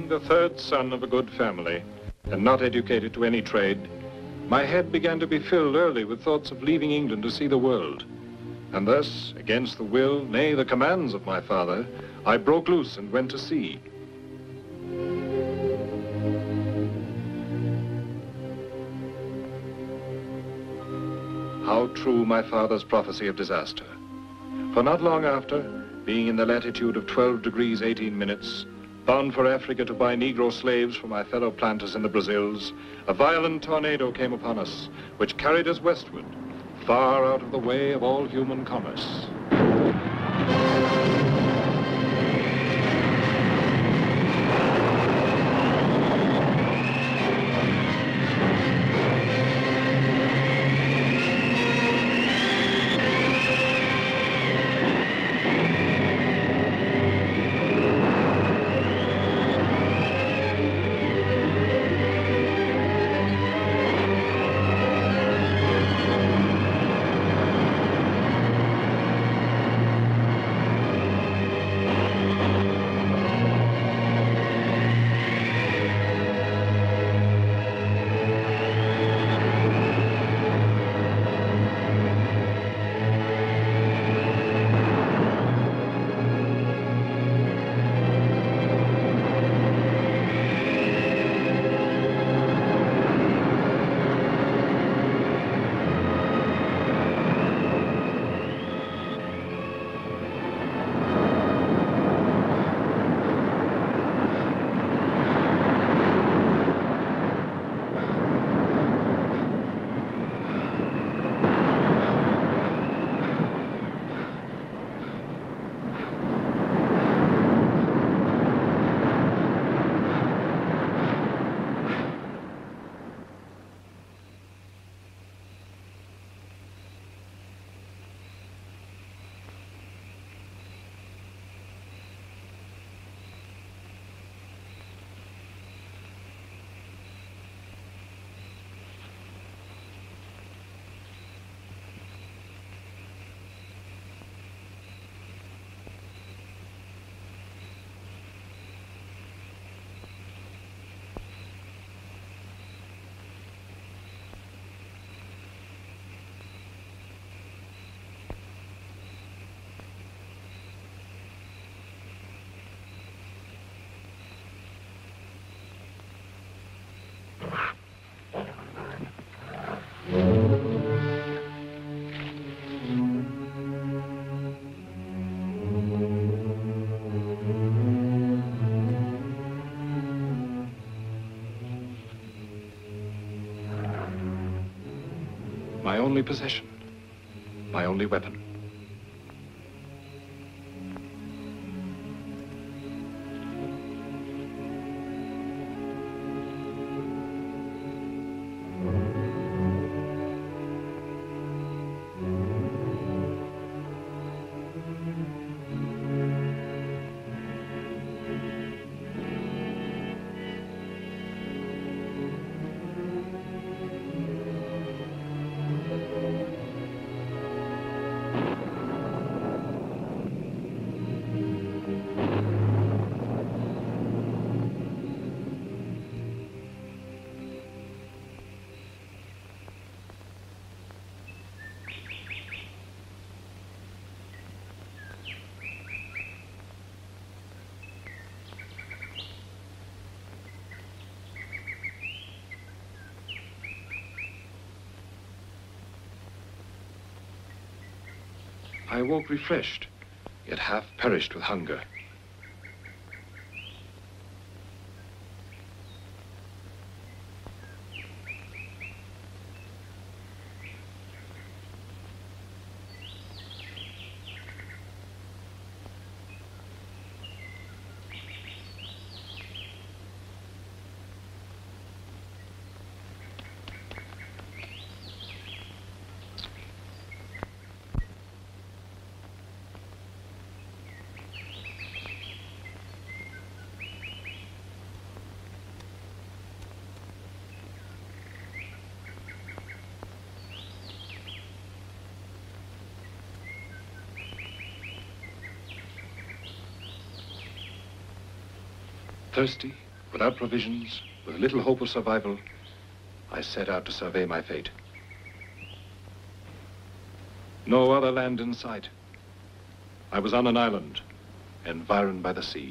Being the third son of a good family and not educated to any trade, my head began to be filled early with thoughts of leaving England to see the world. And thus, against the will, nay, the commands of my father, I broke loose and went to sea. How true my father's prophecy of disaster. For not long after, being in the latitude of 12 degrees 18 minutes, bound for Africa to buy Negro slaves for my fellow planters in the Brazils, a violent tornado came upon us, which carried us westward, far out of the way of all human commerce. My only possession, my only weapon. I awoke refreshed, yet half perished with hunger. Thirsty, Without provisions, with little hope of survival, I set out to survey my fate. No other land in sight. I was on an island, environed by the sea.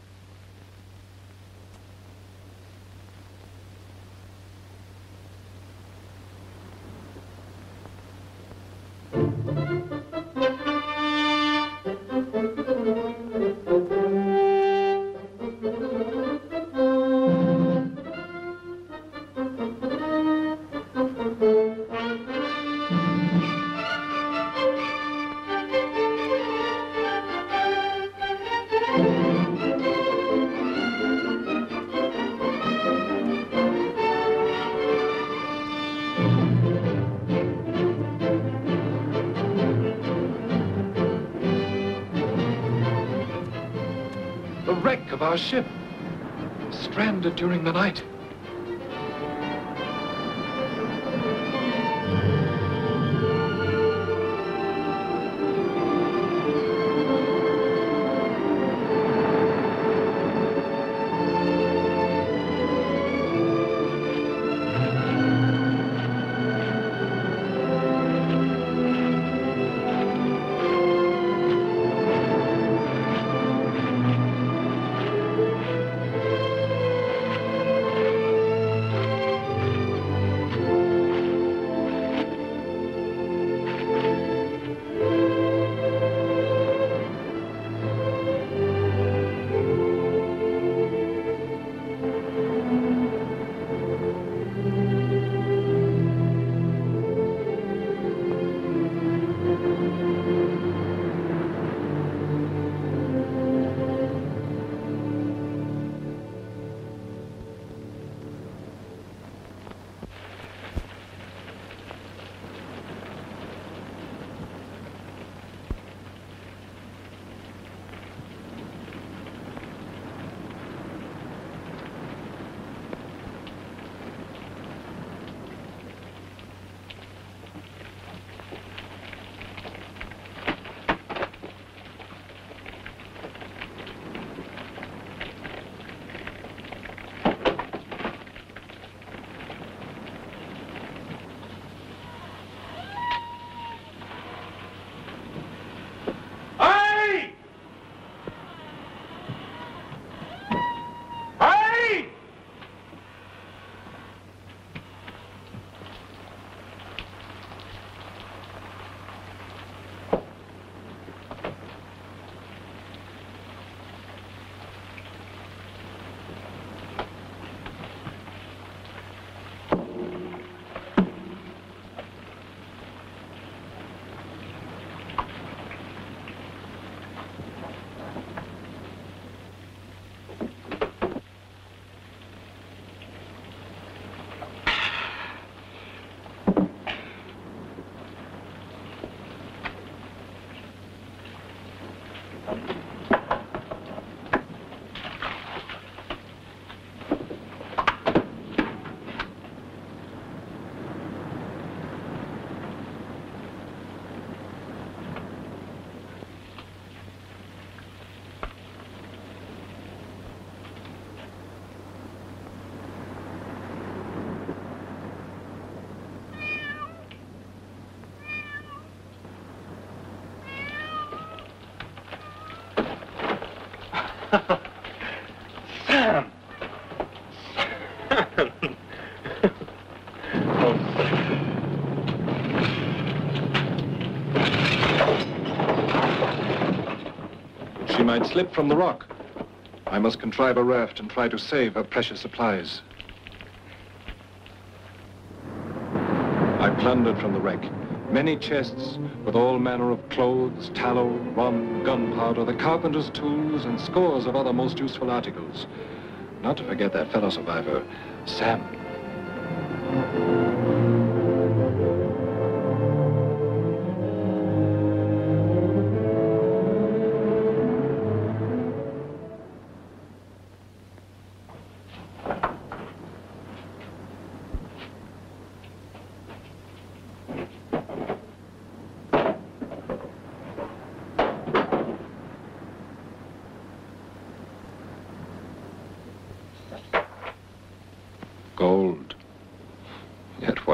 The wreck of our ship, stranded during the night. Sam! She might slip from the rock. I must contrive a raft and try to save her precious supplies. I plundered from the wreck many chests with all manner of clothes, tallow, rum, gunpowder, the carpenter's tools, and scores of other most useful articles. Not to forget that fellow survivor, Sam.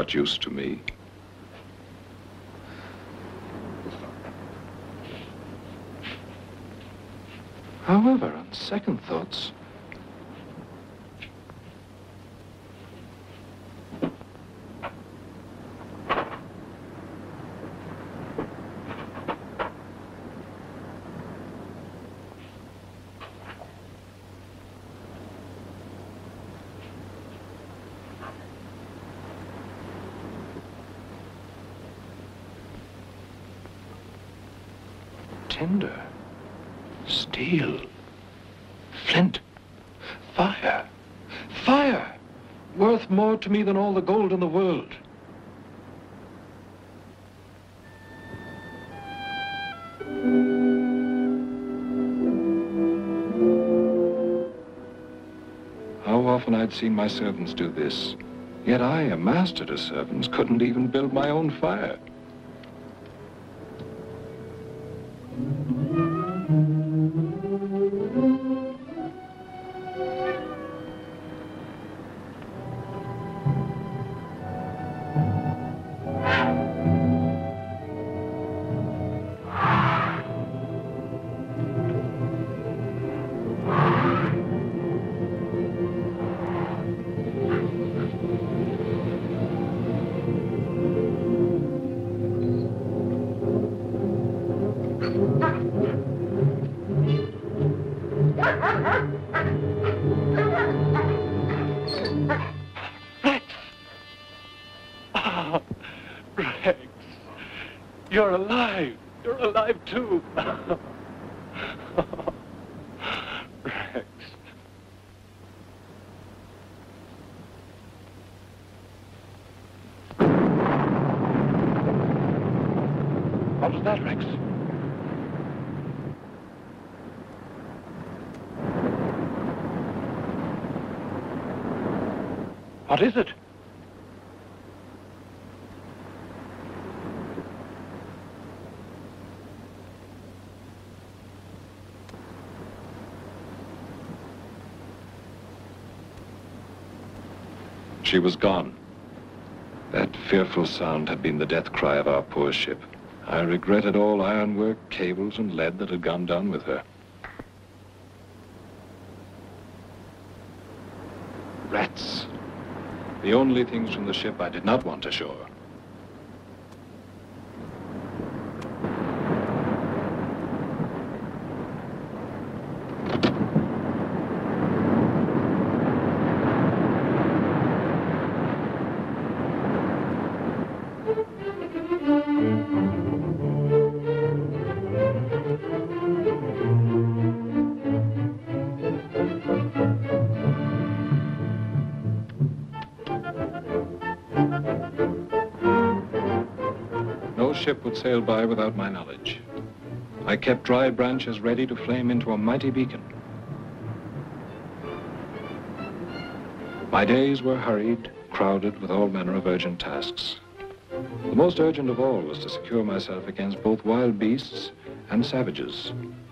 not use to me. However, on second thoughts, tinder, steel, flint, fire, fire, worth more to me than all the gold in the world. How often I'd seen my servants do this, yet I, a master to servants, couldn't even build my own fire. You're alive. You're alive too. Rex. What was that, Rex? What is it? She was gone. That fearful sound had been the death cry of our poor ship. I regretted all ironwork, cables, and lead that had gone down with her. Rats. The only things from the ship I did not want ashore. No ship would sail by without my knowledge. I kept dry branches ready to flame into a mighty beacon. My days were hurried, crowded with all manner of urgent tasks. The most urgent of all was to secure myself against both wild beasts and savages.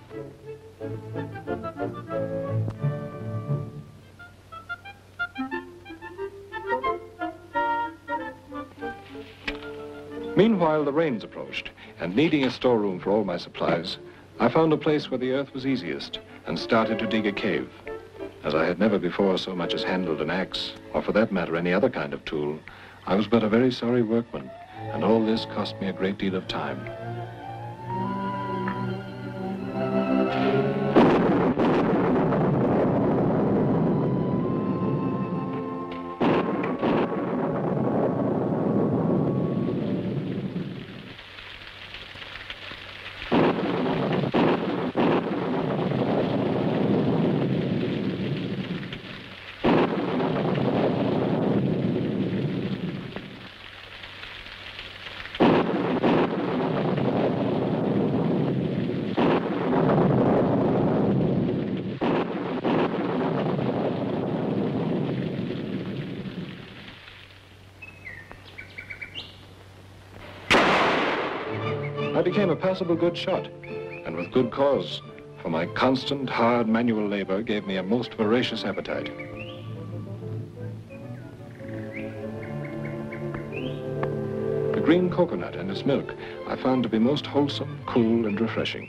Meanwhile, the rains approached, and needing a storeroom for all my supplies, I found a place where the earth was easiest and started to dig a cave. As I had never before so much as handled an axe, or for that matter any other kind of tool, I was but a very sorry workman, and all this cost me a great deal of time. I became a passable good shot, and with good cause, for my constant, hard manual labor gave me a most voracious appetite. green coconut and its milk I found to be most wholesome, cool, and refreshing.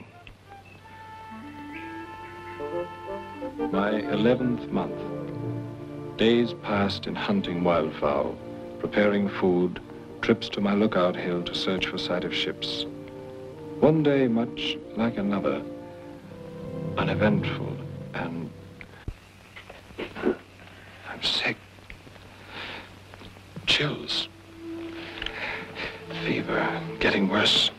My 11th month. Days passed in hunting wildfowl, preparing food, trips to my lookout hill to search for sight of ships. One day, much like another, uneventful and... I'm sick. Chills. Fever, getting worse.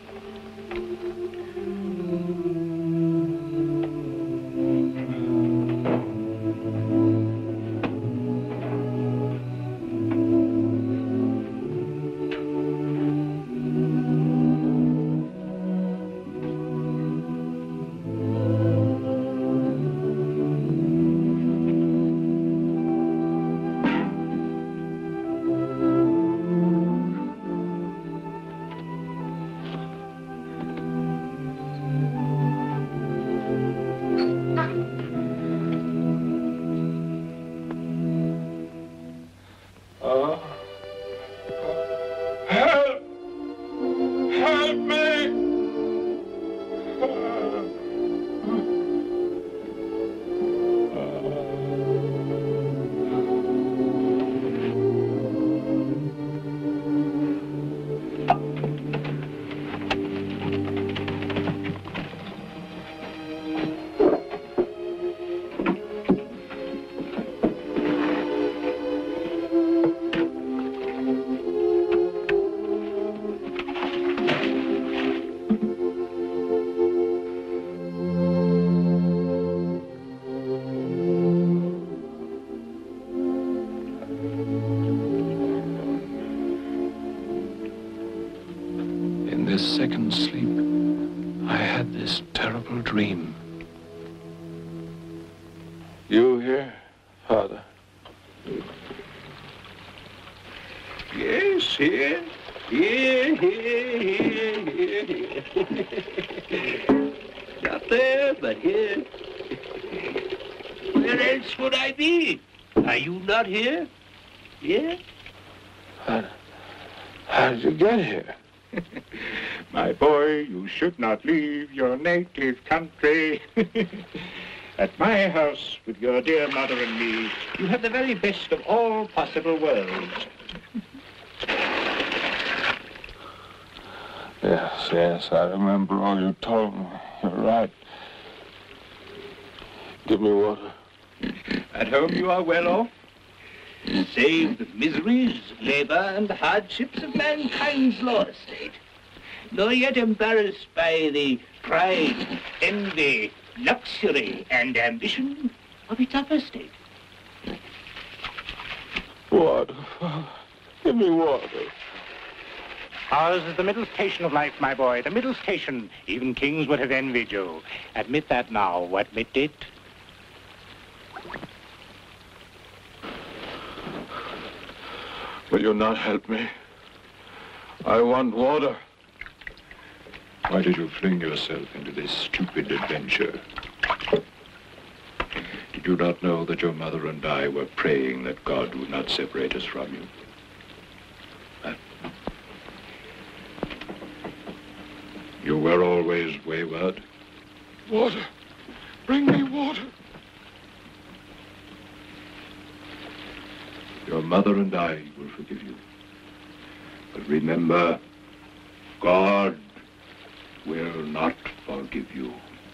Second sleep, I had this terrible dream. You here, Father? Yes, here. Here. Not there, but here. Where else would I be? Are you not here? Yeah? How did you get here? My boy, you should not leave your native country. At my house, with your dear mother and me, you have the very best of all possible worlds. Yes, I remember all you told me. You're right. Give me water. At home you are well off, save the miseries, labor, and hardships of mankind's law estate, nor yet embarrassed by the pride, envy, luxury, and ambition of its upper state. Water, Father. Give me water. Ours is the middle station of life, my boy, the middle station. Even kings would have envied you. Admit that now. Admit it. Will you not help me? I want water. Why did you fling yourself into this stupid adventure? Did you not know that your mother and I were praying that God would not separate us from you? Huh? You were always wayward. Water. Bring me water. Your mother and I will forgive you. But remember, God will not forgive you.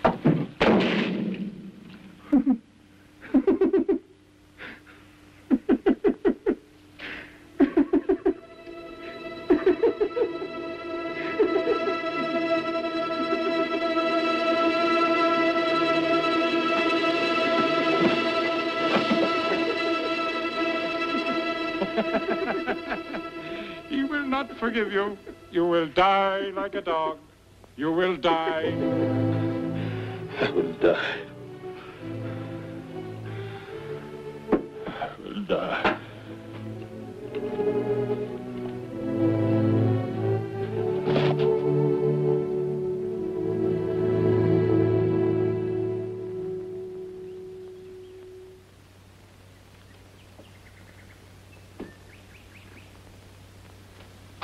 He will not forgive you. You will die like a dog. You will die. I will die. I will die.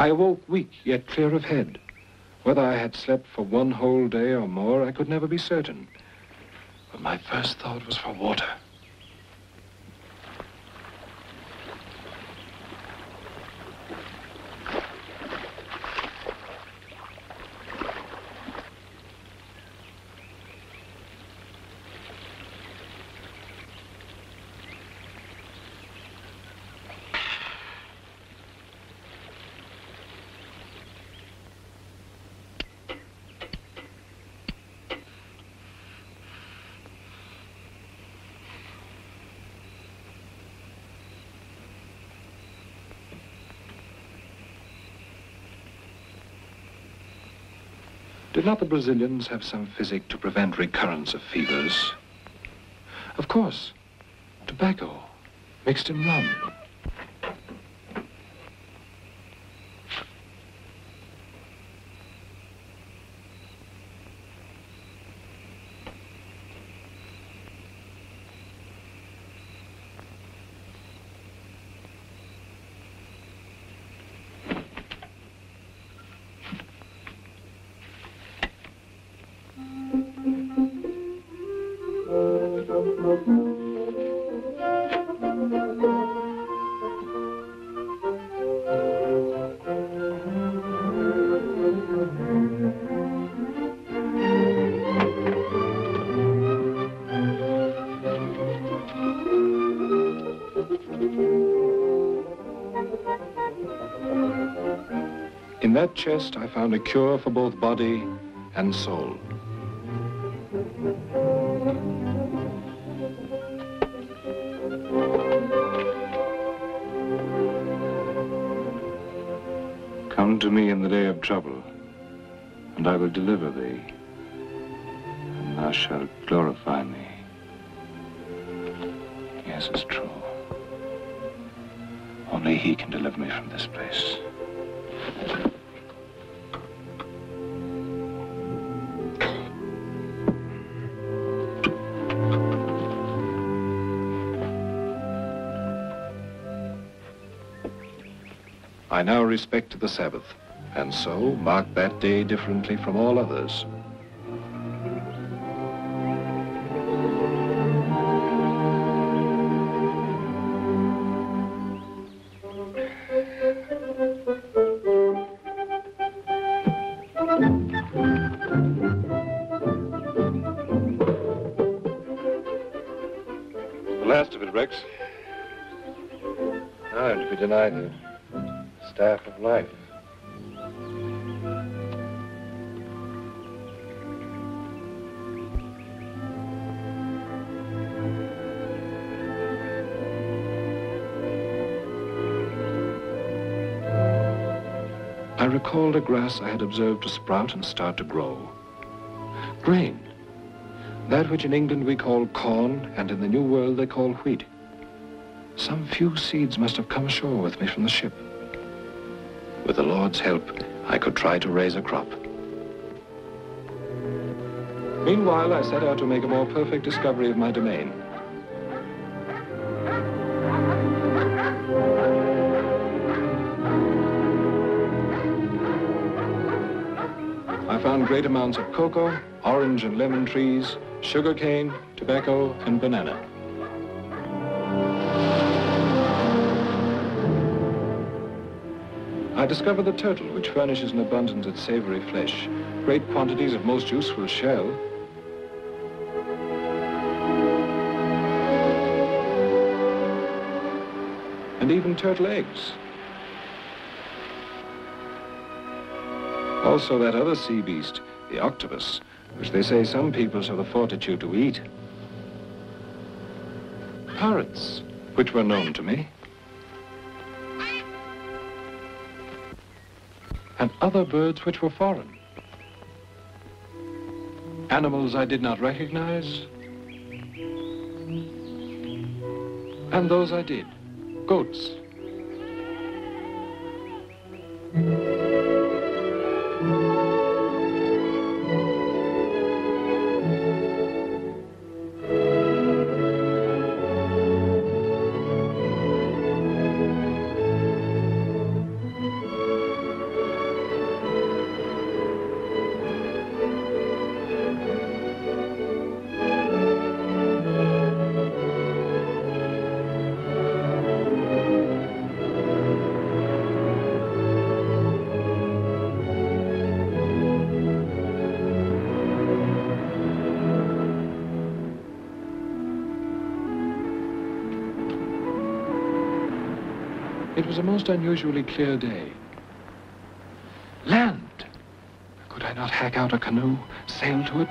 I awoke weak, yet clear of head. Whether I had slept for one whole day or more, I could never be certain. But my first thought was for water. Did not the Brazilians have some physic to prevent recurrence of fevers? Of course, tobacco mixed in rum. In that chest, I found a cure for both body and soul. Come to me in the day of trouble, and I will deliver thee, and thou shalt glorify me. Yes, it's true. Only he can deliver me from this place. I now respect the Sabbath, and so mark that day differently from all others. The last of it, Rex. Now to be denied the staff of life. I recalled a grass I had observed to sprout and start to grow. Grain. That which in England we call corn, and in the New World they call wheat. Some few seeds must have come ashore with me from the ship. With the Lord's help, I could try to raise a crop. Meanwhile, I set out to make a more perfect discovery of my domain. I found great amounts of cocoa, orange and lemon trees, sugarcane, tobacco, and banana. I discovered the turtle, which furnishes an abundance of savory flesh, great quantities of most useful shell, and even turtle eggs. Also that other sea beast, the octopus, which they say some peoples have the fortitude to eat. Parrots, which were known to me. And other birds which were foreign. Animals I did not recognize, and those I did. Goats. It was a most unusually clear day. Land! Could I not hack out a canoe, sail to it?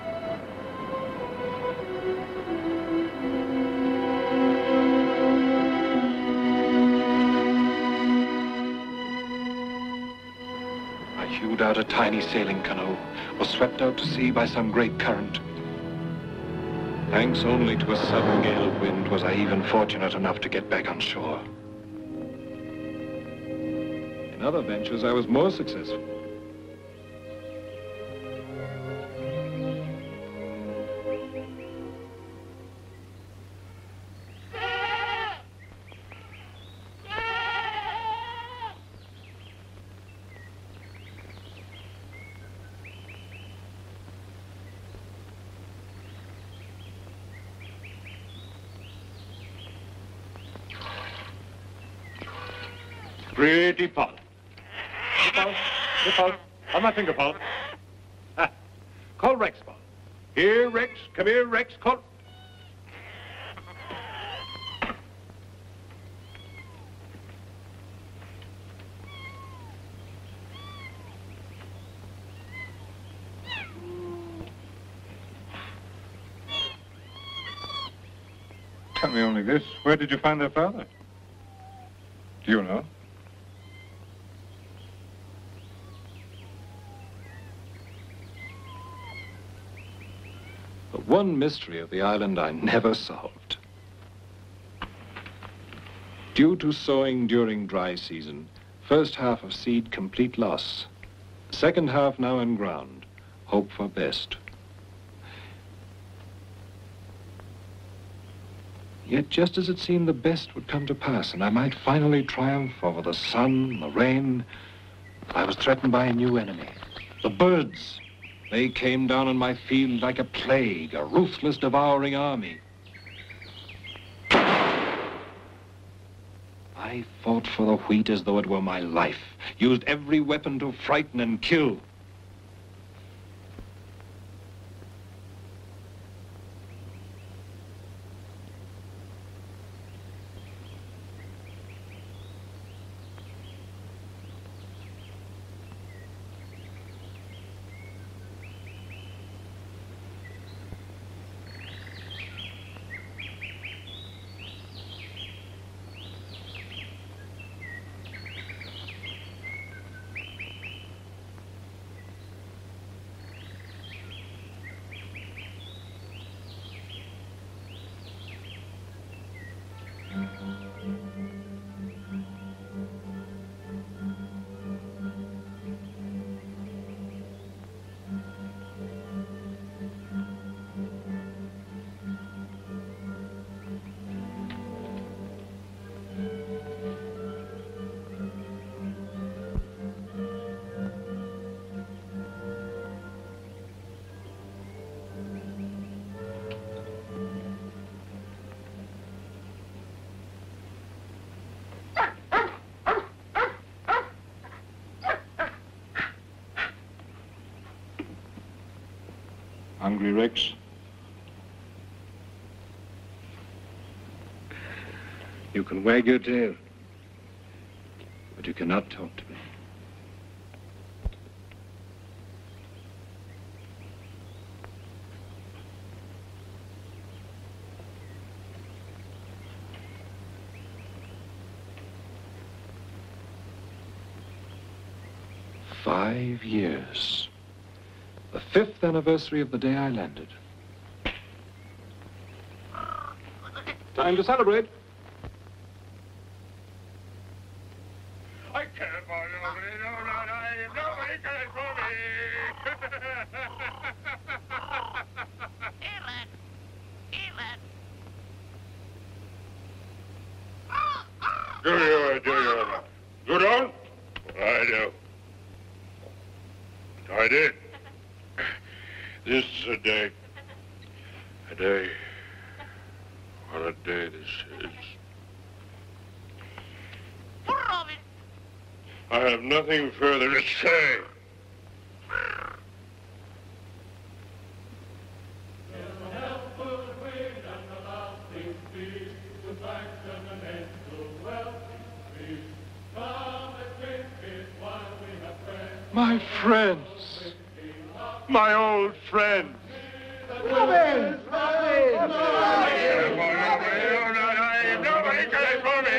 I hewed out a tiny sailing canoe, was swept out to sea by some great current. Thanks only to a sudden gale of wind was I even fortunate enough to get back on shore. In other ventures, I was more successful. Pretty Paul. Here, Paul. On my finger, Paul. Ah. Call Rex, Paul. Here, Rex. Come here, Rex. Call. Tell me only this. Where did you find their father? Do you know? The one mystery of the island I never solved. Due to sowing during dry season, first half of seed complete loss. Second half now in ground. Hope for best. Yet just as it seemed the best would come to pass and I might finally triumph over the sun, the rain, I was threatened by a new enemy. The birds. They came down on my field like a plague, a ruthless, devouring army. I fought for the wheat as though it were my life, used every weapon to frighten and kill. Hungry, Rex? You can wag your tail, but you cannot talk to me. "5 years. The 5th anniversary of the day I landed. Time to celebrate. I can't find nobody. Nobody cares for me. Do you? You don't? I do. I did. This is a day. What a day this is. I have nothing further to say. My friends. My old friends. Robin! Robin! Nobody came for me!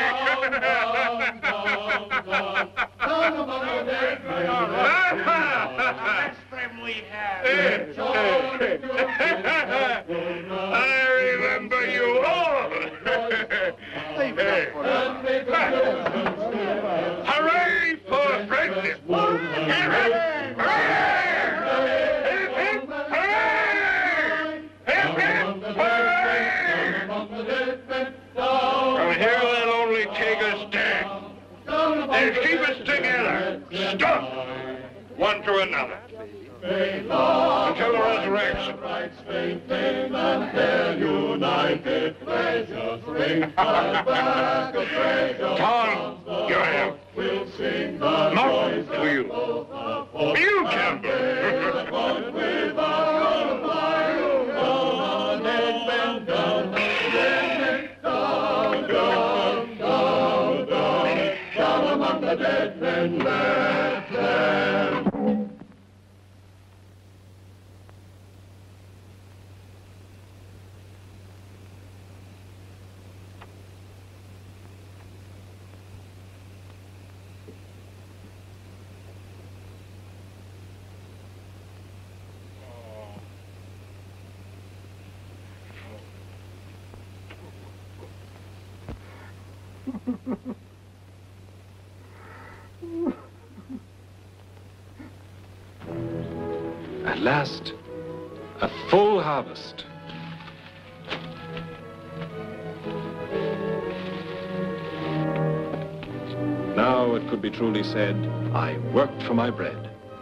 That's them we have. I remember you all! Hooray for friendship! From here they'll only take us dead. They'll keep us together, stuck, one to another, until the resurrection. Tom, you have. Martin, to you. You, Campbell. At last, a full harvest. Now it could be truly said, I worked for my bread.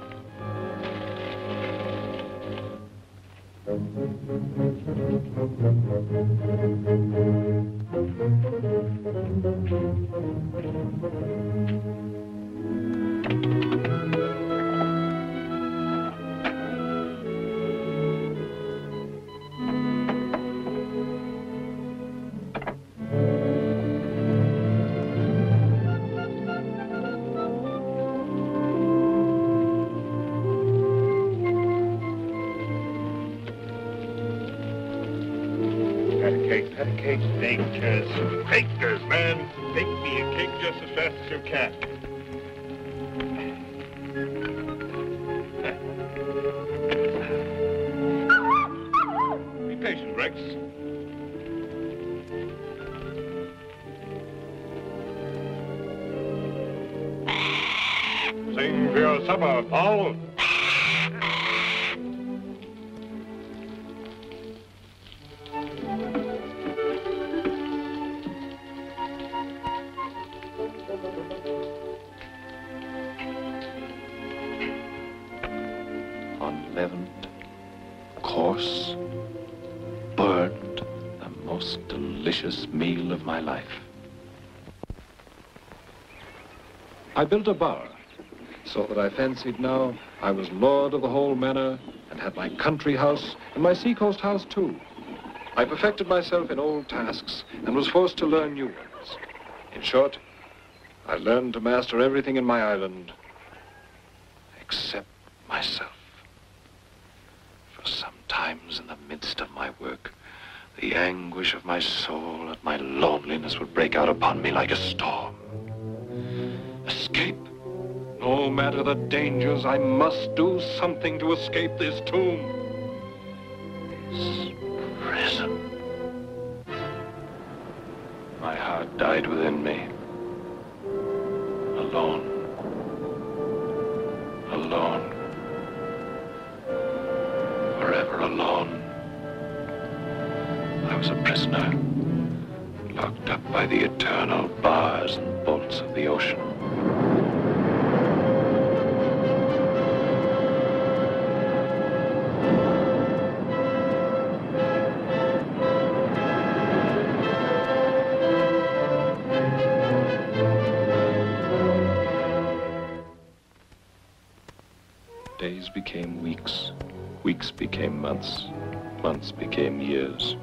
Bakers, man. Bake me a cake just as fast as you can. Be patient, Rex. Sing for your supper, Paul. Unleavened, coarse, burnt, the most delicious meal of my life. I built a bower, so that I fancied now I was lord of the whole manor and had my country house and my seacoast house too. I perfected myself in old tasks and was forced to learn new ones. In short, I learned to master everything in my island except myself. Sometimes in the midst of my work, the anguish of my soul and my loneliness would break out upon me like a storm. Escape? No matter the dangers, I must do something to escape this tomb. This prison. My heart died within me. Alone. Alone. Forever alone. I was a prisoner, locked up by the eternal bars and bolts of the ocean. Days became weeks. Weeks became months. Months became years.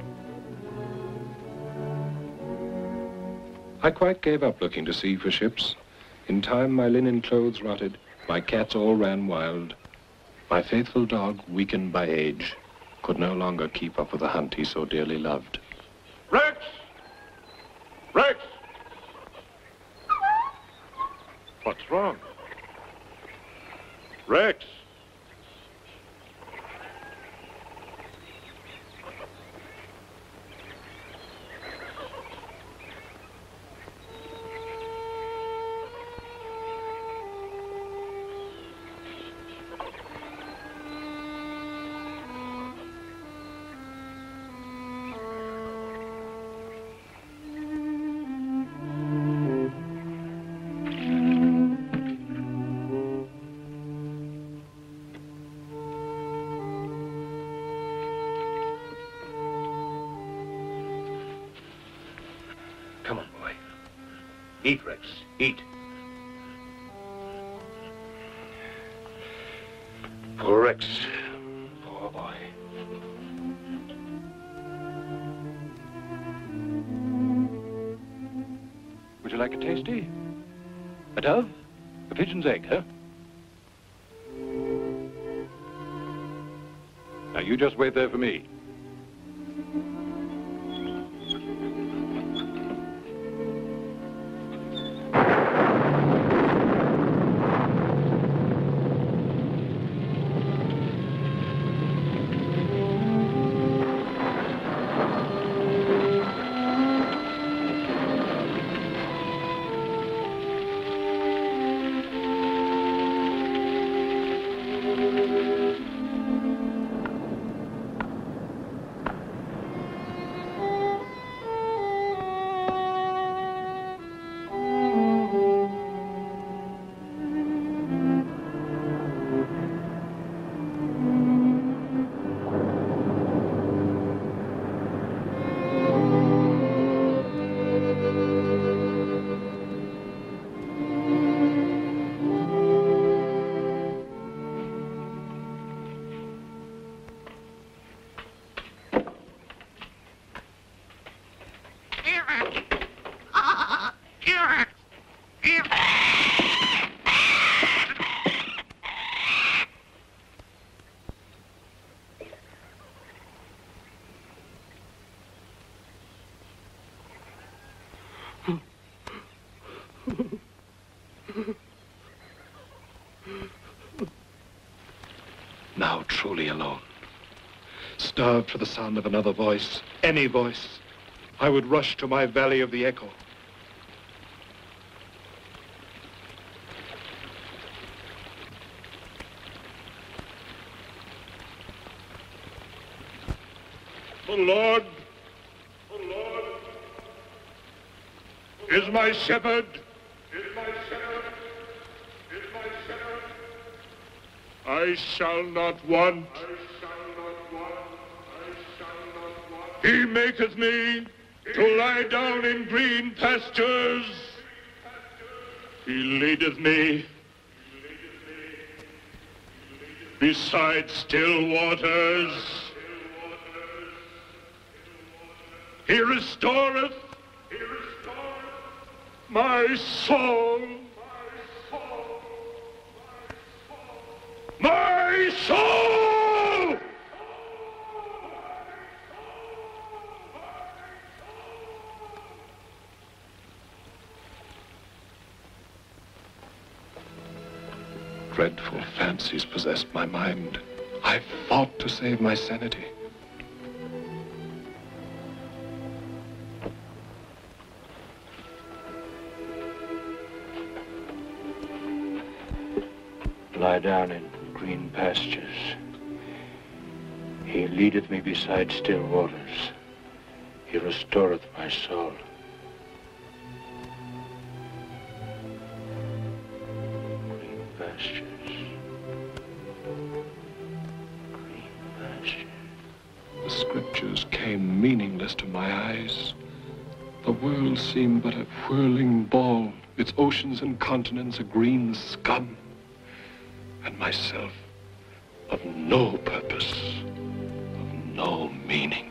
I quite gave up looking to sea for ships. In time, my linen clothes rotted, My cats all ran wild. My faithful dog, weakened by age, could no longer keep up with the hunt he so dearly loved. Rex! Rex! What's wrong? Rex! Come on, boy. Eat, Rex. Eat. Poor Rex. Poor boy. Would you like a tasty? A dove? A pigeon's egg, huh? Now, you just wait there for me. Now truly alone. Starved for the sound of another voice, any voice, I would rush to my valley of the echo. The Lord is my shepherd. I shall not want. He maketh me to lie down in green pastures. He leadeth me beside still waters. He restoreth my soul. My soul! Dreadful fancies possessed my mind. I fought to save my sanity. Lie down in green pastures. He leadeth me beside still waters. He restoreth my soul. Green pastures. Green pastures. The scriptures came meaningless to my eyes. The world seemed but a whirling ball, its oceans and continents a green scum. And myself of no purpose, of no meaning.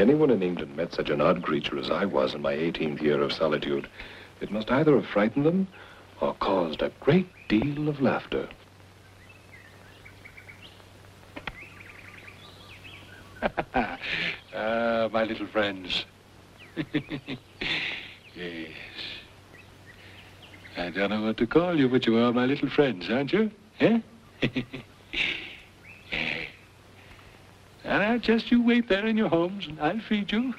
anyone in England met such an odd creature as I was in my 18th year of solitude, it must either have frightened them or caused a great deal of laughter. My little friends. Yes. I don't know what to call you, but you are my little friends, aren't you? Eh? And now just you wait there in your homes and I'll feed you.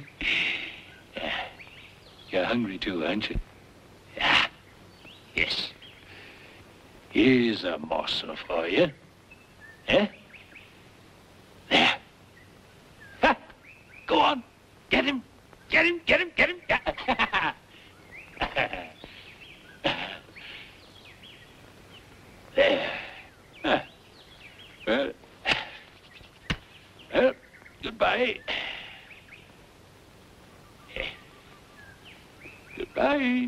You're hungry too, aren't you? Yeah. Yes. Here's a morsel for you. Eh? There. Ha! Go on. Get him. Get him, get him, get him. There. Well, goodbye. Goodbye.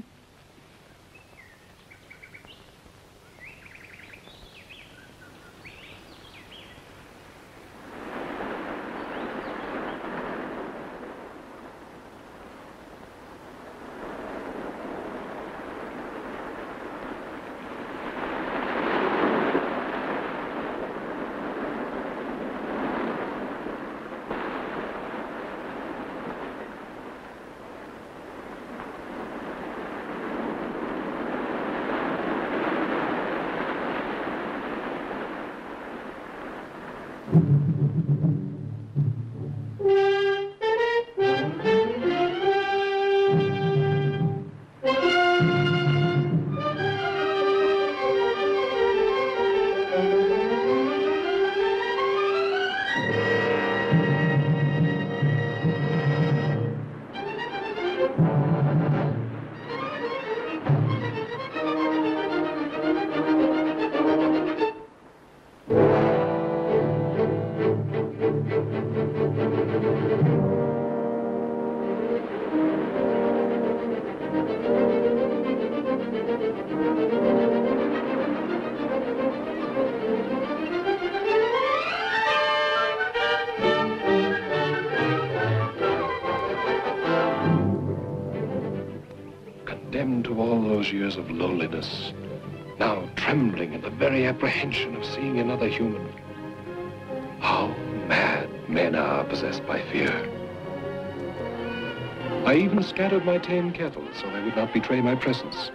Condemned to all those years of loneliness, now trembling in the very apprehension of seeing another human. How mad men are possessed by fear. I even scattered my tame cattle so they would not betray my presence.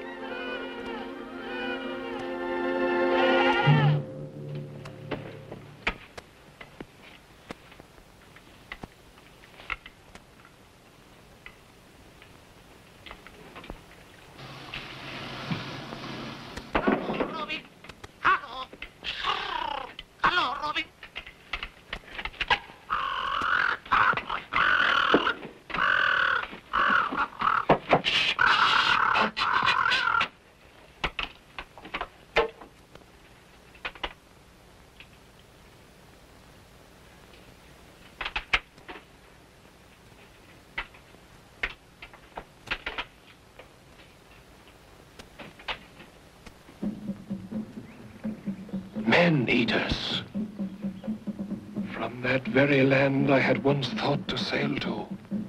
Men-eaters. From that very land I had once thought to sail to.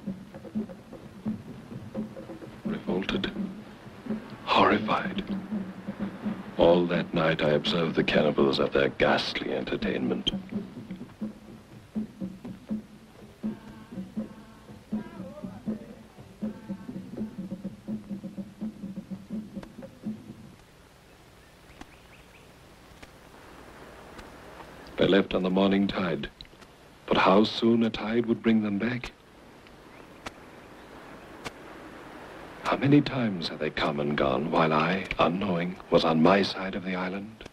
Revolted, horrified. All that night I observed the cannibals at their ghastly entertainment. They left on the morning tide, but how soon a tide would bring them back? How many times had they come and gone while I, unknowing, was on my side of the island?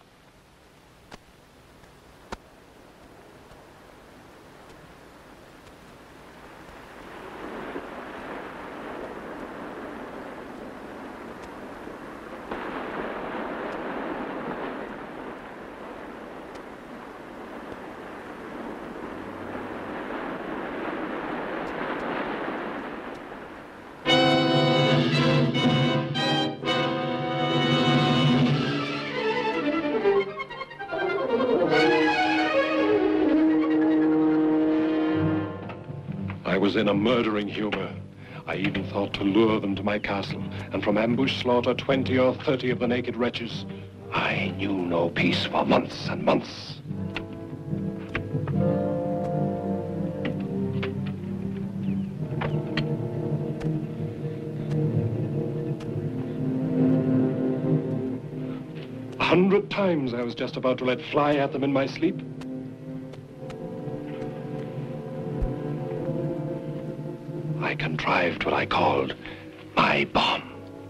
was in a murdering humor. I even thought to lure them to my castle, and from ambush slaughter 20 or 30 of the naked wretches. I knew no peace for months and months. A 100 times I was just about to let fly at them in my sleep. I contrived what I called my bomb.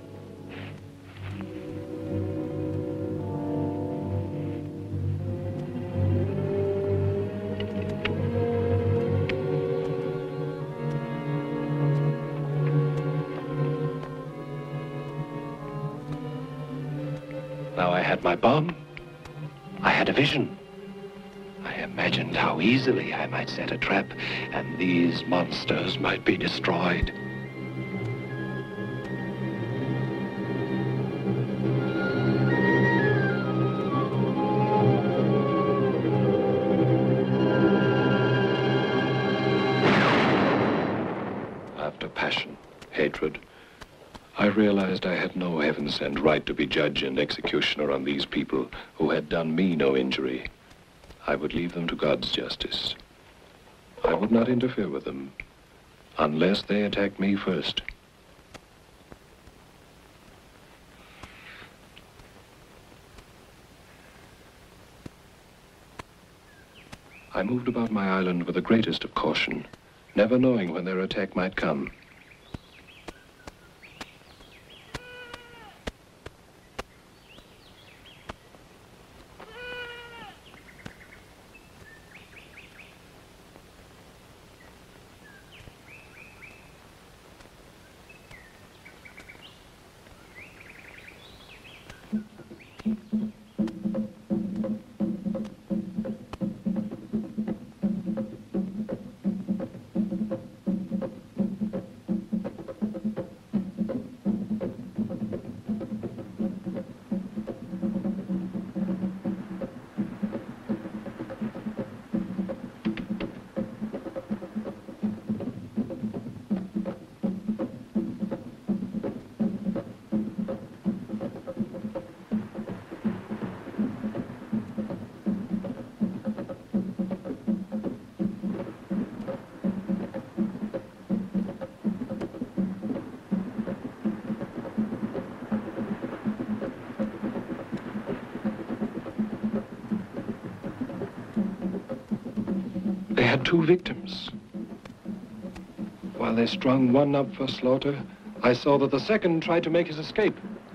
Now I had my bomb. I had a vision. I imagined how easily I might set a trap, and these monsters might be destroyed. After passion, hatred, I realized I had no heaven-sent right to be judge and executioner on these people who had done me no injury. I would leave them to God's justice. I would not interfere with them unless they attacked me first. I moved about my island with the greatest of caution, never knowing when their attack might come. They had 2 victims. While they strung one up for slaughter, I saw that the second tried to make his escape.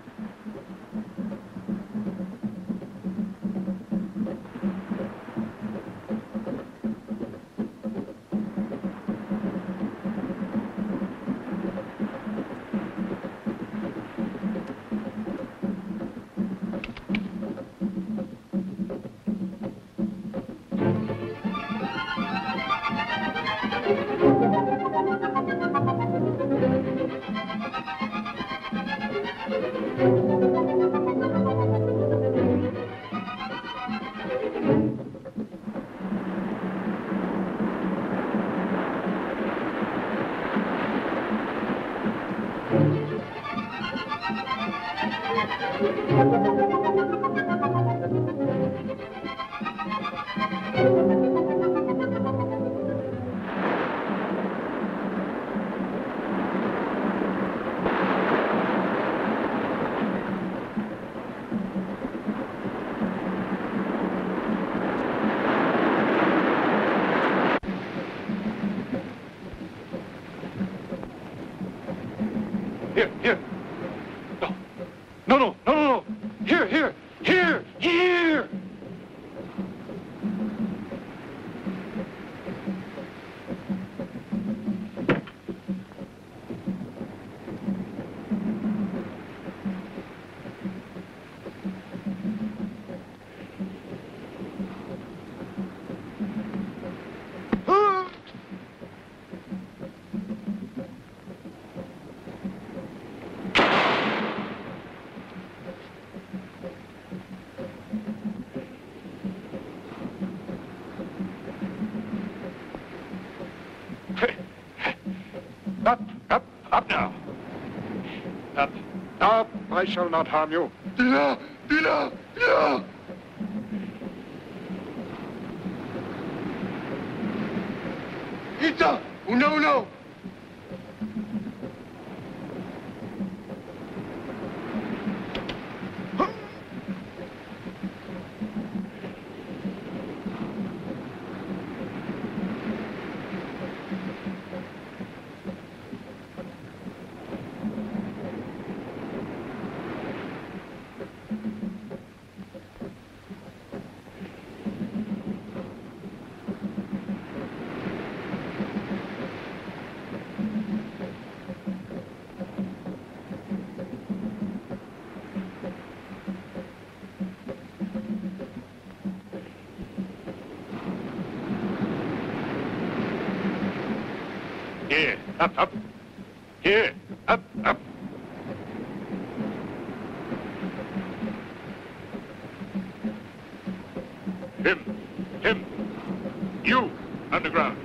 Here. No. Here. I shall not harm you. Dila! Dila! Dila! Ita! Uno! Here, up. Here, up. Him. You, underground.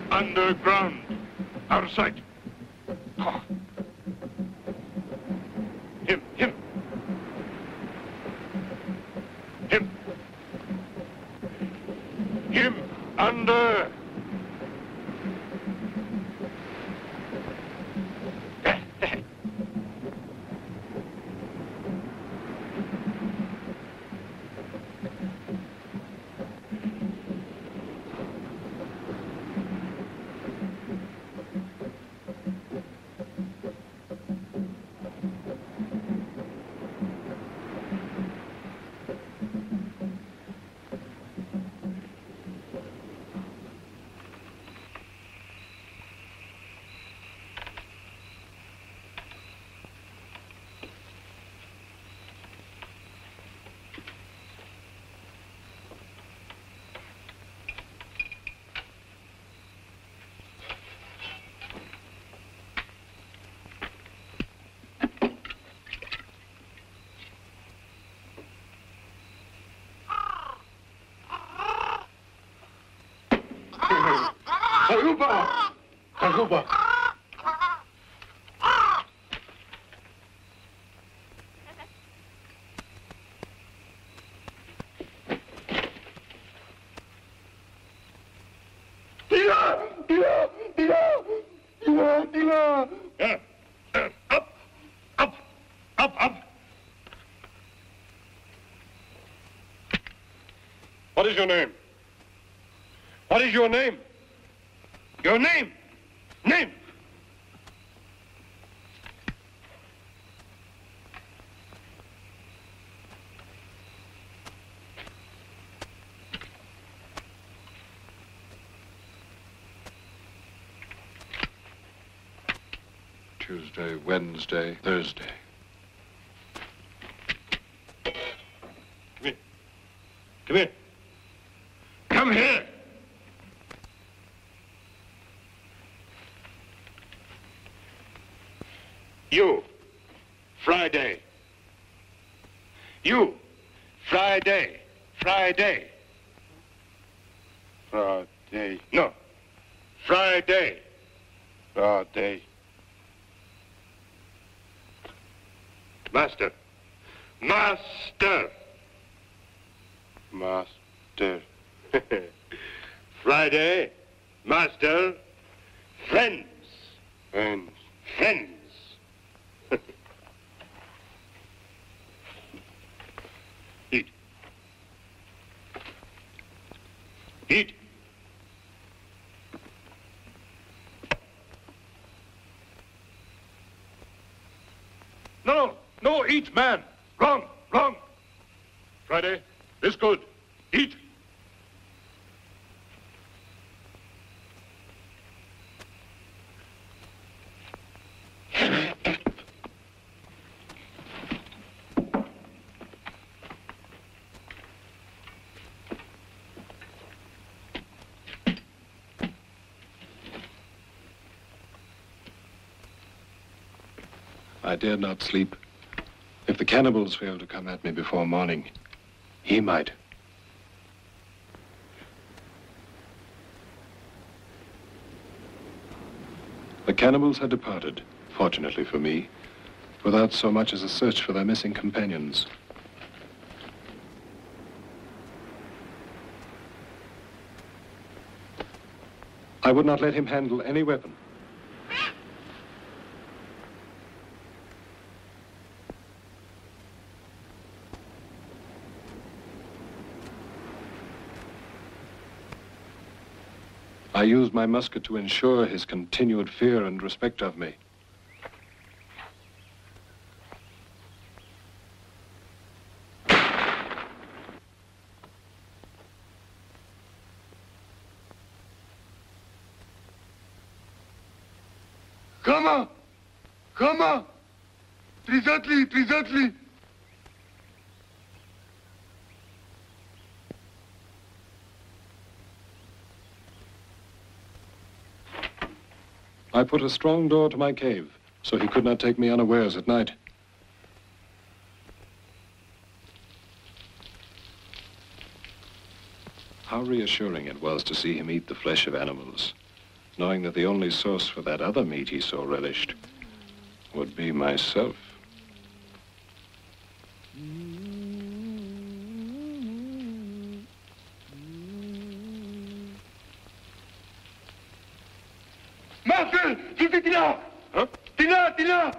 Out of sight. Oh. Him. Him, under. Aruba! Tila! Up! What is your name? What is your name? Your name! Name! Tuesday, Wednesday, Thursday. Come here. Come here! You, Friday. You, Friday. Friday. No. Friday. Master. Friday. Master. Friends. Eat. No, eat, man. Wrong. Friday, this good. Eat. I dared not sleep. If the cannibals failed to come at me before morning, he might. The cannibals had departed, fortunately for me, without so much as a search for their missing companions. I would not let him handle any weapon. I used my musket to ensure his continued fear and respect of me. Come on! Trizatli! I put a strong door to my cave, so he could not take me unawares at night. How reassuring it was to see him eat the flesh of animals, knowing that the only source for that other meat he so relished would be myself. Marcel! Tila! Huh? Tila!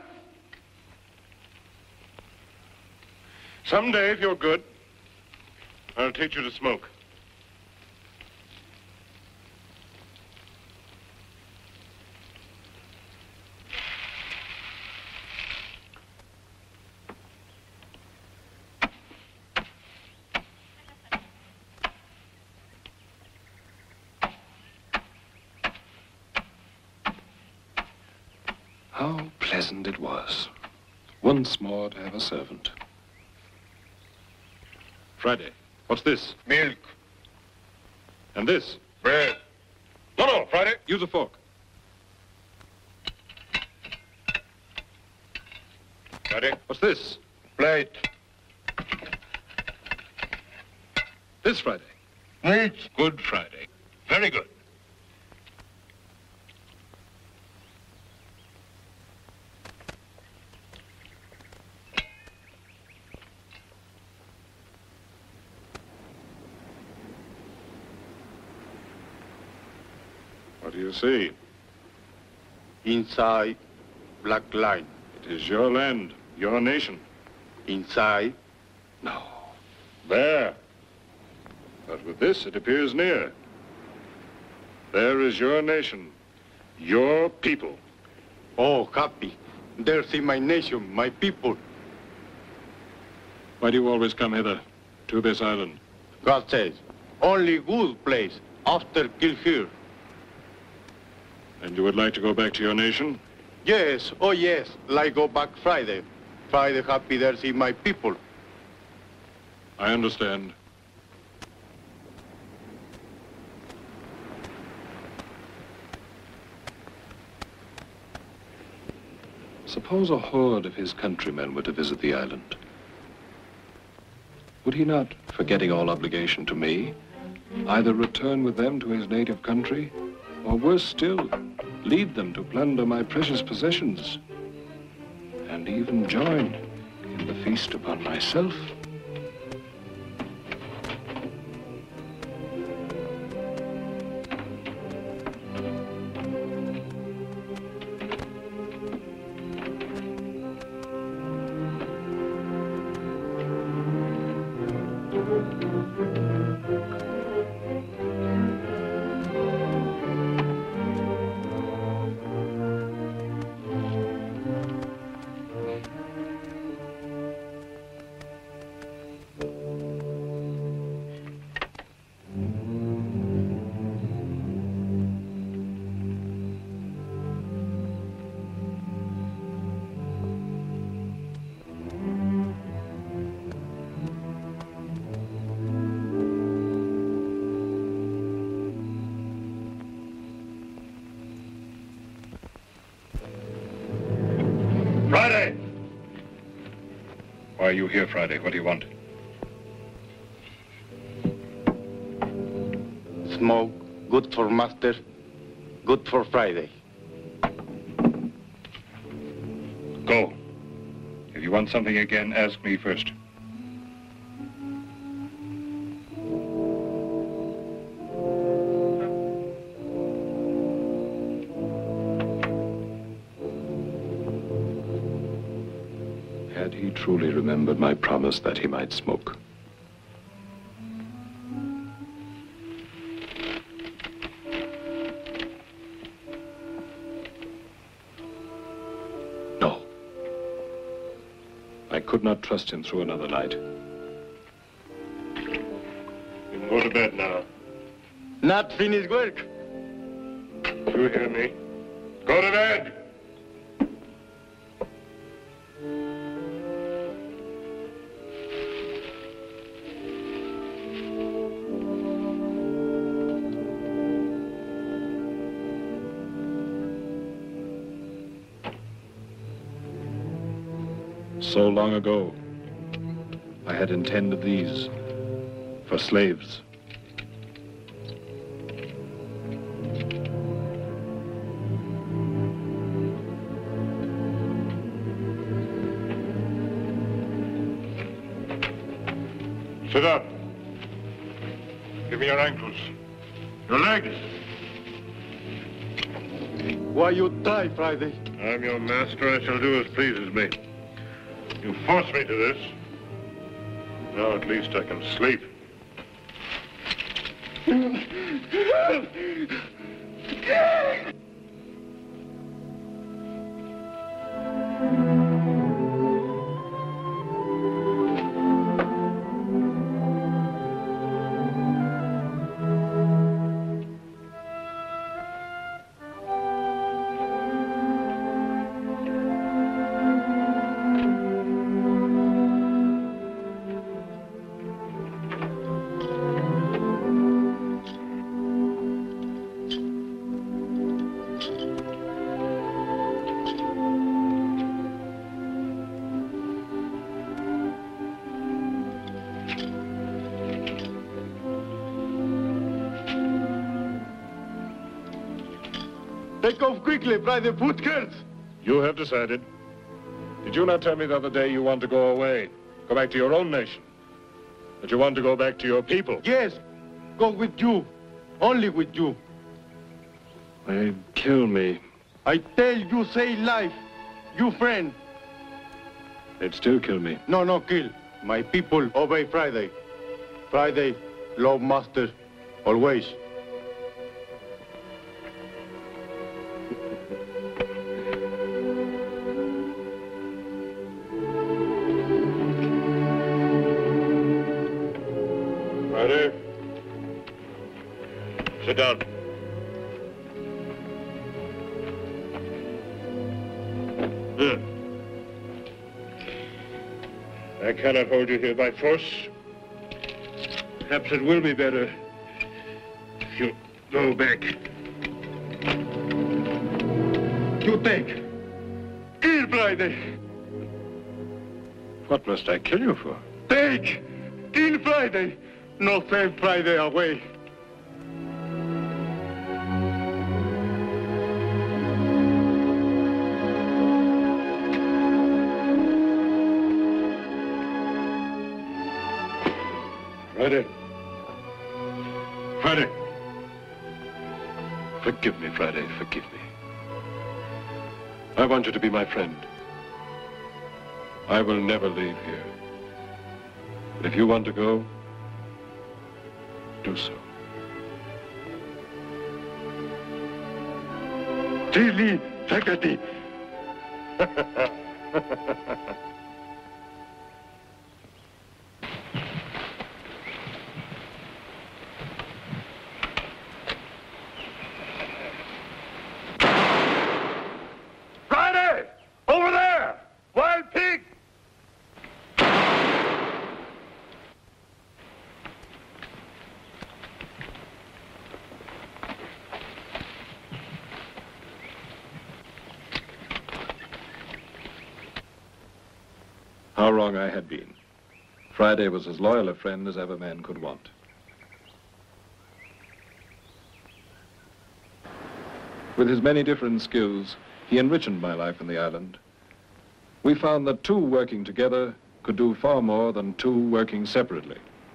Someday, if you're good, I'll teach you to smoke. How pleasant it was, once more to have a servant. Friday, what's this? Milk. And this? Bread. No, Friday, use a fork. Friday, what's this? Plate. This Friday. Meat. Good Friday. Very good. What do you see? Inside, black line. It is your land, your nation. Inside. No. There. But with this, it appears near. There is your nation, your people. Oh, happy. There's in my nation, my people. Why do you always come hither, to this island? God says, only good place after kill here. And you would like to go back to your nation? Yes, oh yes, like go back Friday. Friday happy there see my people. I understand. Suppose a horde of his countrymen were to visit the island. Would he not, forgetting all obligation to me, either return with them to his native country, or worse still, lead them to plunder my precious possessions, and even join in the feast upon myself? Friday! Why are you here, Friday? What do you want? Smoke, good for master, good for Friday. Go. want something again, ask me first. Had he truly remembered my promise that he might smoke? No. I could not trust him through another night. You can go to bed now. Not finished work. You hear me? Go to bed! So long ago, I had intended these for slaves. Sit up. Give me your ankles. Your legs. Why you die, Friday? I'm your master. I shall do as pleases me. You forced me to this. Now at least I can sleep. Take off quickly, Friday. Foot hurts. You have decided. Did you not tell me the other day you want to go away? Go back to your own nation? That you want to go back to your people? Yes. Go with you. Only with you. They'd kill me. I tell you, save life. You friend. They'd still kill me. No, no, kill. My people obey Friday. Friday, love master, always. Friday. Sit down. I cannot hold you here by force. Perhaps it will be better if you go back. You take. Kill Friday. What must I kill you for? Take. Kill Friday. No save Friday away. Friday. Friday. Forgive me, Friday, forgive me. I want you to be my friend. I will never leave here. But if you want to go, do so. Chili, Sakati. Friday! Over there! Wild pig! How wrong I had been. Friday was as loyal a friend as ever man could want. With his many different skills, he enriched my life in the island. We found that two working together could do far more than two working separately.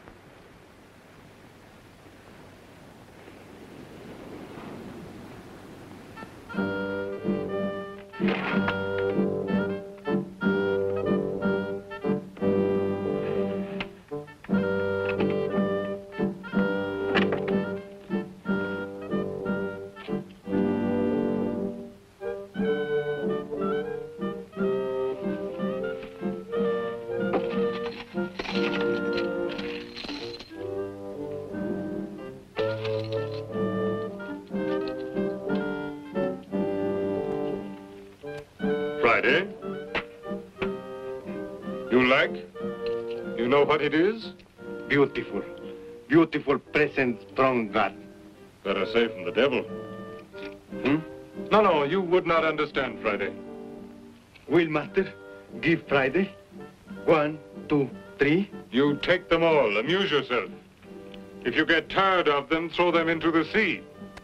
Friday? You like? You know what it is? Beautiful. Beautiful present, strong God. Better say from the devil. Hmm? No, you would not understand, Friday. Will, Master, give Friday. 1, 2, 3. You take them all. Amuse yourself. If you get tired of them, throw them into the sea.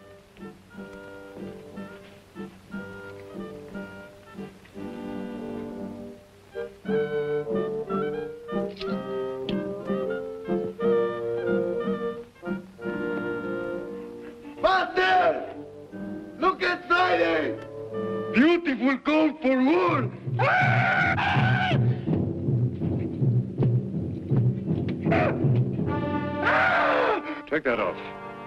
Master! Look at Friday! Beautiful call for war! Take that off.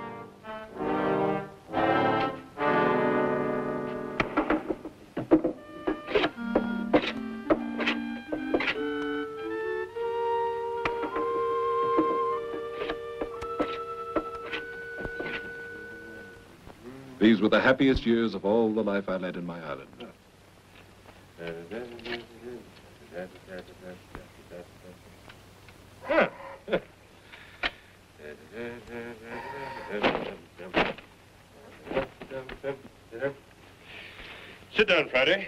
These were the happiest years of all the life I led in my island. Sit down, Friday.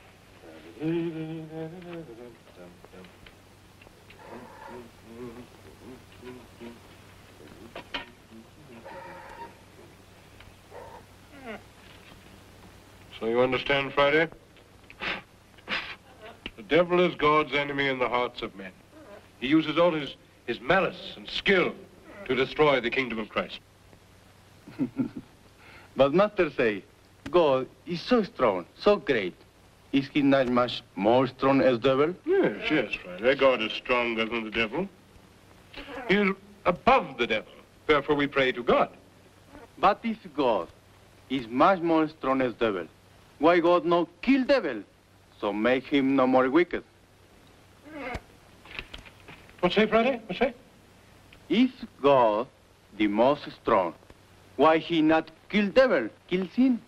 So you understand, Friday? The devil is God's enemy in the hearts of men. He uses all his malice and skill to destroy the kingdom of Christ. But Master say, God is so strong, so great. Is he not much more strong as devil? Yes, Friday. God is stronger than the devil. He is above the devil. Therefore we pray to God. But if God is much more strong as devil, why God no kill devil? So make him no more wicked. What say, Friday? What say? If God the most strong, why he not kill devil, kill sin?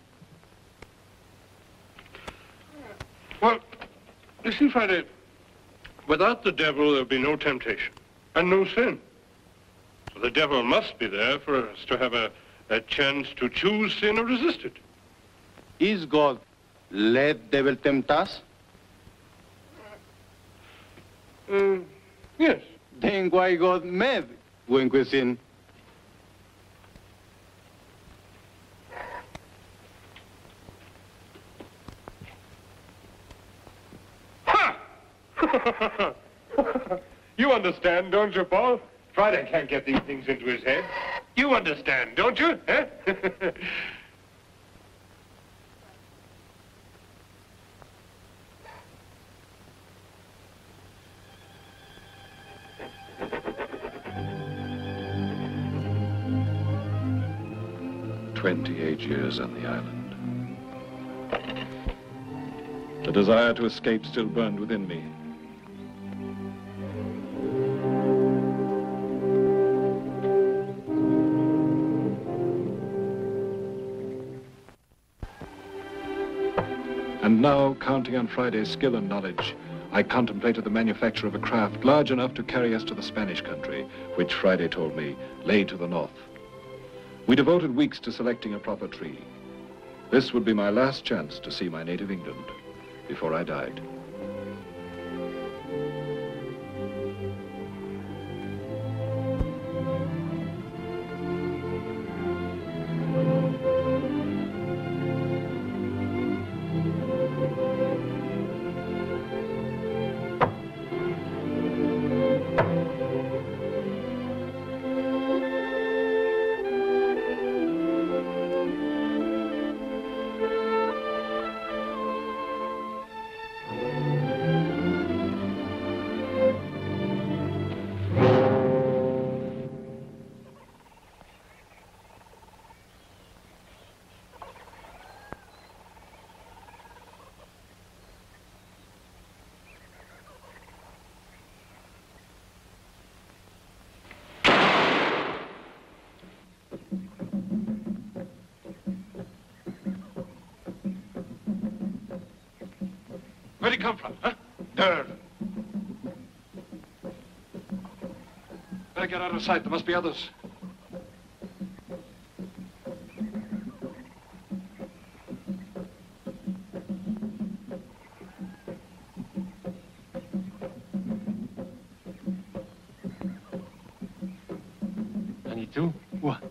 Well, you see, Friday, without the devil there'll be no temptation and no sin. So the devil must be there for us to have a chance to choose sin or resist it. Is God let devil tempt us? Yes. Then why God made when we sin? Ha! You understand, don't you, Paul? Friday can't get these things into his head. You understand, don't you? Eh? 28 years on the island. The desire to escape still burned within me. And now, counting on Friday's skill and knowledge, I contemplated the manufacture of a craft large enough to carry us to the Spanish country, which Friday told me lay to the north. We devoted weeks to selecting a proper tree. This would be my last chance to see my native England before I died. come from, huh? There. Better get out of sight. There must be others. Manitou? What?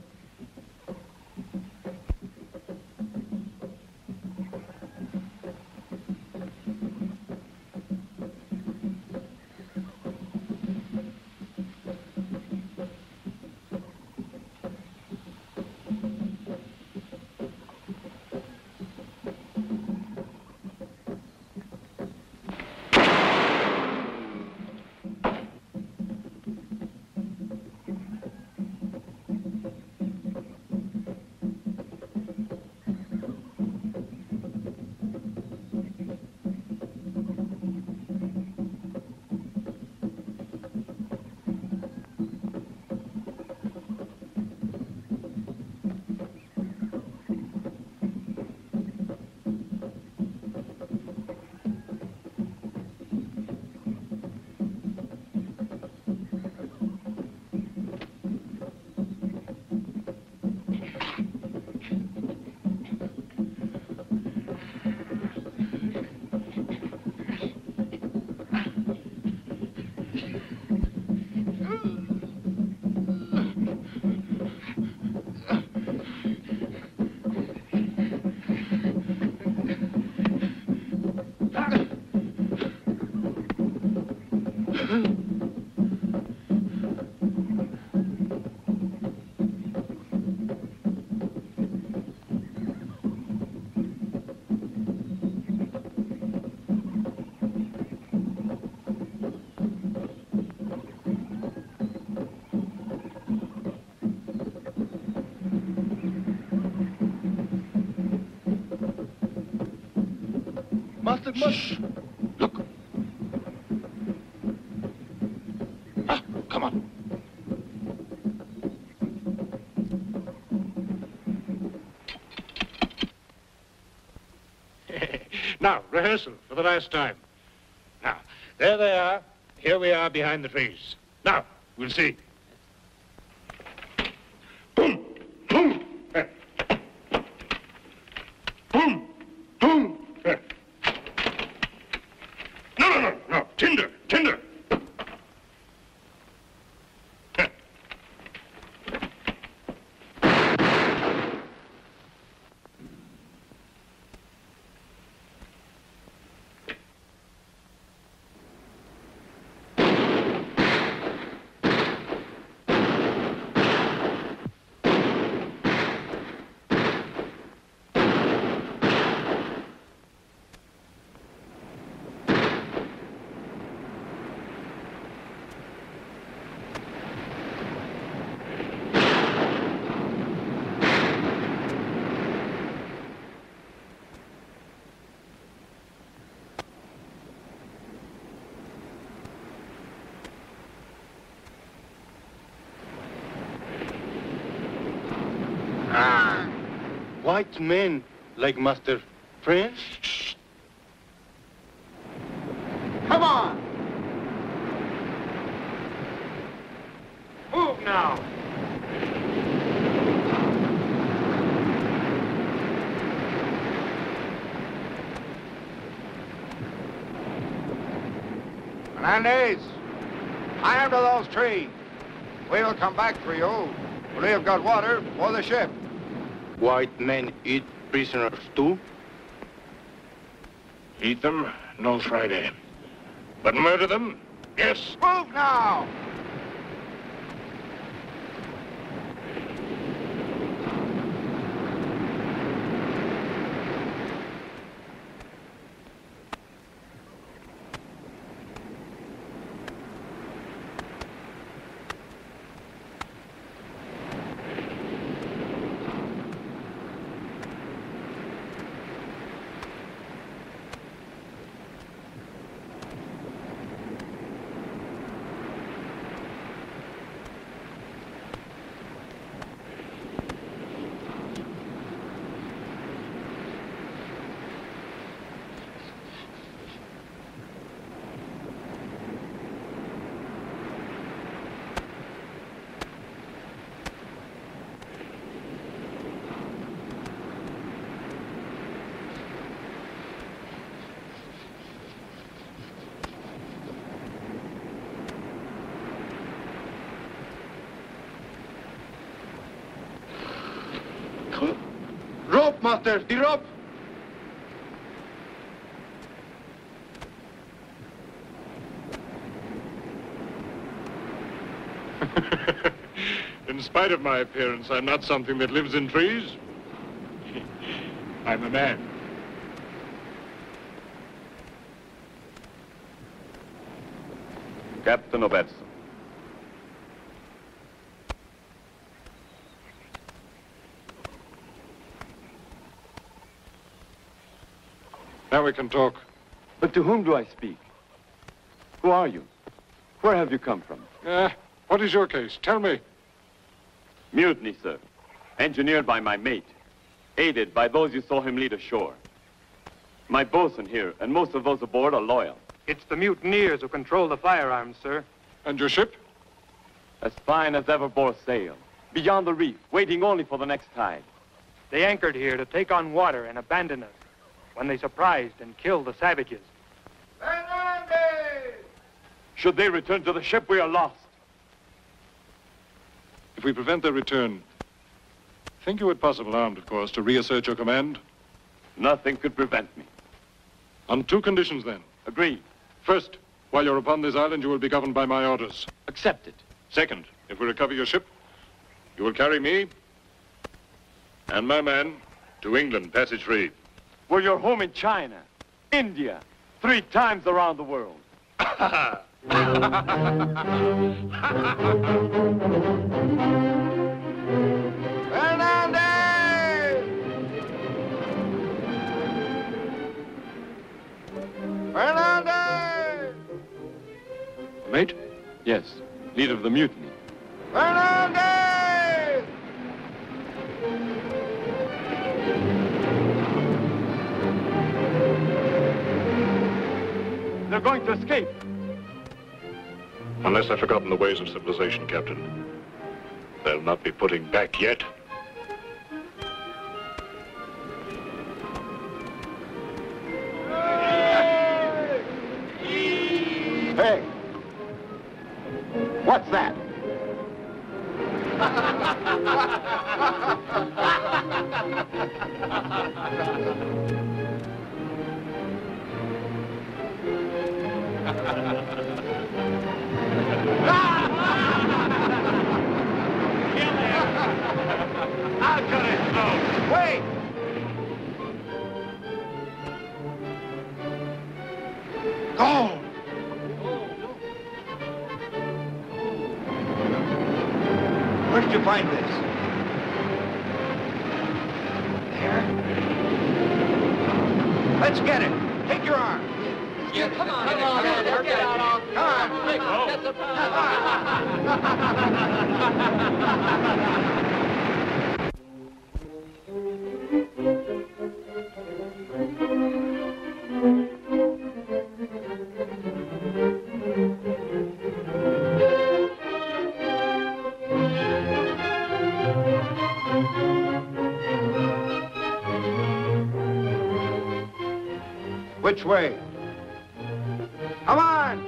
Master, Shh. Look. Ah, come on. Now, rehearsal for the last time. Now, there they are. Here we are behind the trees. Now, we'll see. Boom! Boom! Boom! Boom! No. Tinder! white men like Master Friends? Shh. Come on! Move now! Fernandez, climb to those trees. We'll come back for you. We have got water for the ship. White men eat prisoners too? Eat them? No, Friday. But murder them? Yes. Move now! rope, master, the rope! In spite of my appearance, I'm not something that lives in trees. I'm a man. Captain Oberson. Now we can talk. But to whom do I speak? Who are you? Where have you come from? What is your case? Tell me. Mutiny, sir. Engineered by my mate. Aided by those you saw him lead ashore. My bosun here and most of those aboard are loyal. It's the mutineers who control the firearms, sir. And your ship? As fine as ever bore sail. Beyond the reef, waiting only for the next tide. They anchored here to take on water and abandon us when they surprised and killed the savages. Should they return to the ship, we are lost. If we prevent their return, think you it possible, armed, of course, to reassert your command? Nothing could prevent me. On two conditions, then. Agreed. First, while you're upon this island, you will be governed by my orders. Accepted. Second, if we recover your ship, you will carry me and my man to England, passage free. We're your home in China, India, 3 times around the world. Fernandez! Fernandez! Mate? Yes, leader of the mutiny. Fernandez! They're going to escape. Unless I've forgotten the ways of civilization, Captain. They'll not be putting back yet. Hey! What's that? I'll cut his throat. Wait! Go! Where'd you find this? There. Let's get it. Take your arm. Yeah, come on, work it out. Come on. Which way? Come on!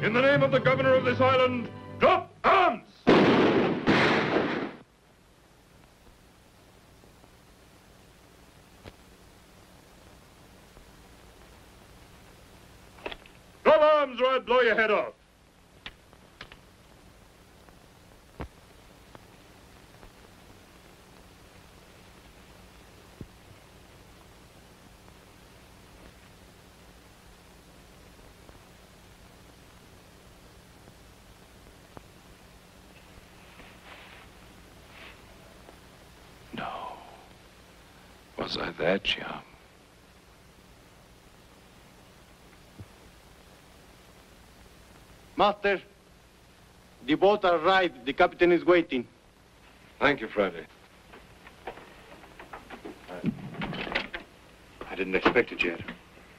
In the name of the governor of this island, drop arms! Drop arms or I'll blow your head off. Was I that young? Master, the boat arrived. The captain is waiting. Thank you, Friday. I didn't expect it yet.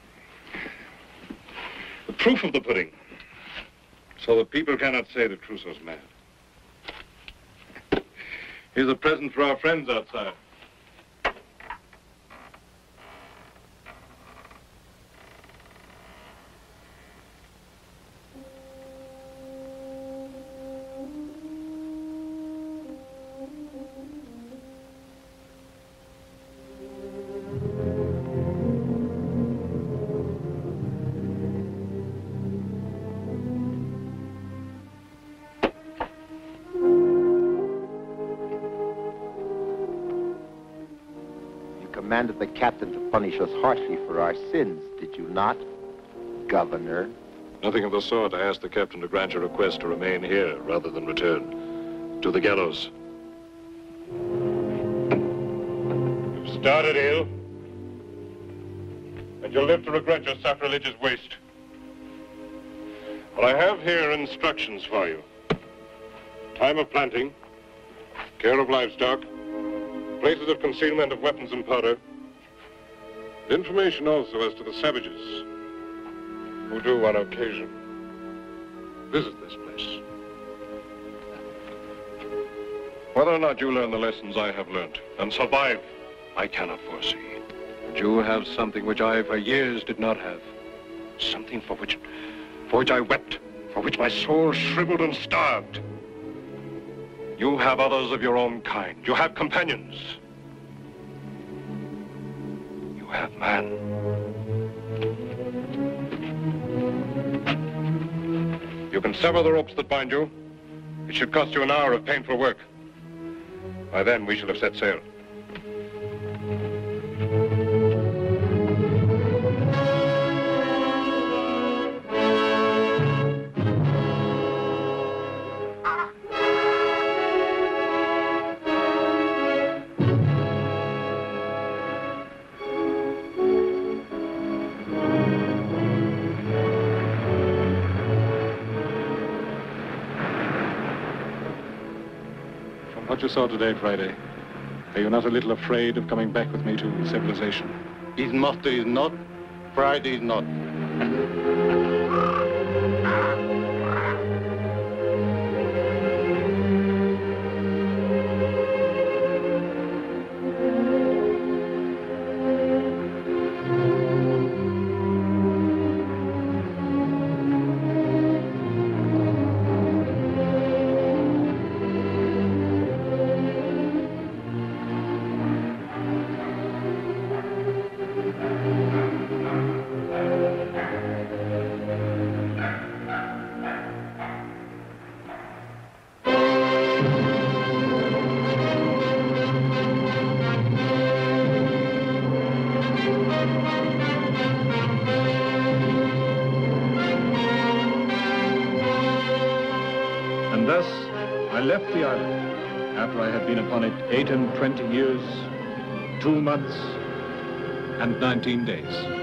The proof of the pudding. So that people cannot say that Crusoe's mad. Here's a present for our friends outside. Commanded the captain to punish us harshly for our sins, did you not, Governor? Nothing of the sort. I asked the captain to grant your request to remain here rather than return to the gallows. You've started ill, and you'll live to regret your sacrilegious waste. But I have here instructions for you. Time of planting, care of livestock, places of concealment of weapons and powder. Information also as to the savages who do on occasion visit this place. Whether or not you learn the lessons I have learned and survive, I cannot foresee. But you have something which I for years did not have. Something for which I wept, for which my soul shriveled and starved. You have others of your own kind. You have companions. You have man. You can sever the ropes that bind you. It should cost you an hour of painful work. By then, we shall have set sail. What you saw today, Friday, are you not a little afraid of coming back with me to civilization? His master is not, Friday is not. And thus, I left the island after I had been upon it 28 years, 2 months, and 19 days.